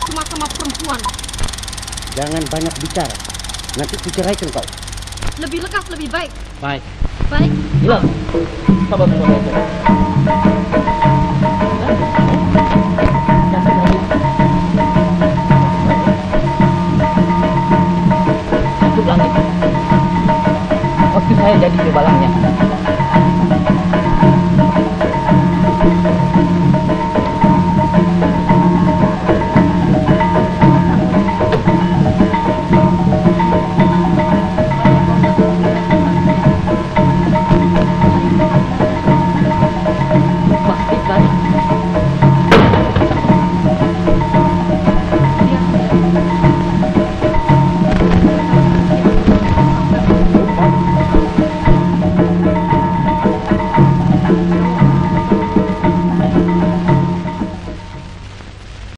cuma sama perempuan. Jangan banyak bicara. Nanti kuceraikan kau. Lebih lekas, lebih baik. Baik. Baik. Hilang. Sabar, sabar.